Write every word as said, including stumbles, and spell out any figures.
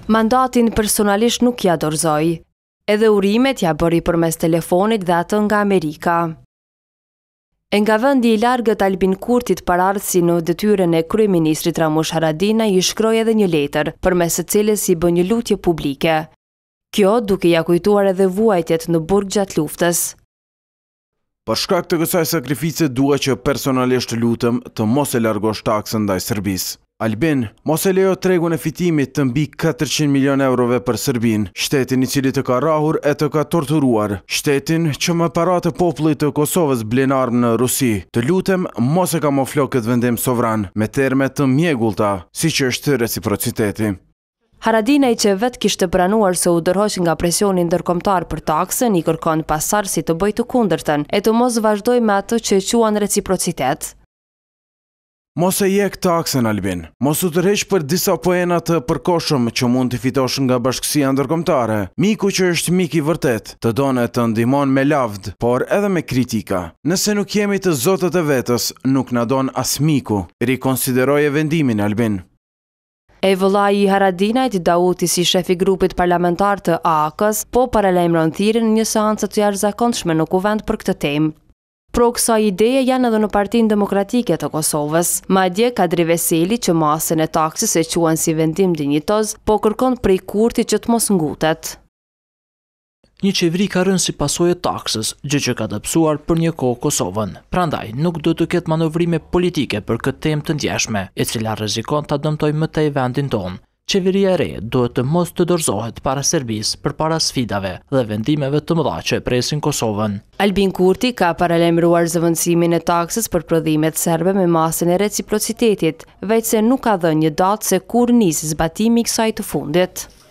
Mandatin personalisht nuk ja dorëzoi. Edhe urimet ja bëri përmes telefonit dhe atë nga Amerika. E nga vendi i largët Albin Kurtit paraardhësi në detyrën e kryeministrit Ramush Haradinaj i shkroi edhe një letër, përmes së cilës i bën një lutje publike. Kjo duke ja kujtuar edhe vuajtjet në burg gjatë luftës. Për shkak të kësaj sakrifice dua që personalisht lutem të mos e largosh taksën ndaj Serbisë. Albin, mos e lejo tregun e fitimit të mbi katërqind milion eurove për Serbinë, shtetin i cili të ka rrahur e të ka torturuar, shtetin që me paratë të popullit të Kosovës blen armë në Rusi. Të lutem mos e kamuflo këtë vendim sovran me terme të mjegullta, siç është reciprociteti. Haradinaj që vetë kishte pranuar se u dërhoq nga presioni ndërkombëtar për taksën, i kërkon pasardhësit të bëjë të kundërtën e të mos vazhdoj me atë që e quan reciprocitet. Mos e jek taksën, Albin. Mos u tërheq për disa poena të përkohshëm që mund t'i fitosh nga bashkësia ndërkombëtare. Miku që është mik i vërtet, të donë të ndihmon me lavd, por edhe me kritika. Nëse nuk jemi të zotët e vetës, nuk na don as miku. Rikonsideroje vendimin, Albin. E vëllai i Haradinajt, Dauti si shefi grupit parlamentar të A A K-s, po paralajmëron thirrjen në një seancë të jashtëzakonshme në kuvent për këtë temë. Pro kësaj ideje janë edhe në Partinë Demokratike të Kosovës. Madje Kadri Veseli që masën e taksës e quan si vendim dinjitoz, po kërkon prej Kurtit që të mos ngutet. Një qeveri ka rënë si pasojë e taksës, gjë që ka dëpsuar për një kohë Kosovën. Prandaj, nuk do të ketë manovrime politike për këtë temë të ndjeshme, e cila rrezikon ta dëmtojë më tej vendin tonë. Qeveria e re duhet të mos të dorëzohet para Serbisë përpara sfidave dhe vendimeve të mëdha që presin Kosovën. Albin Kurti ka paralajmëruar zëvendësimin e taksës për prodhimet serbe me masën e reciprocitetit, veçse nuk ka dhënë një datë se kur nis zbatimi i kësaj të fundit.